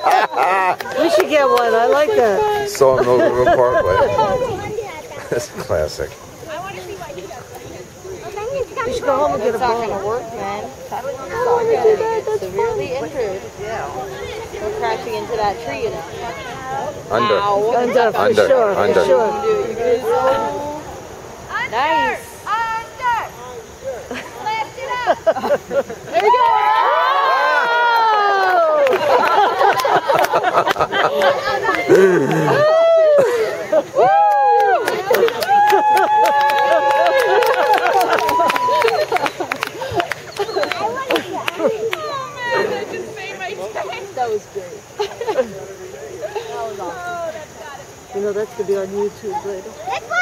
We should get one. I like that. Saw Mill River Parkway. That's classic. We should go home and get a ball. It's not going to work, man. Severely injured. We're crashing into that tree, you know. Under. Under, for sure. Under. For sure. Nice. Lift it up. There you go. That was great. That was awesome. You know, that's going to be on YouTube later.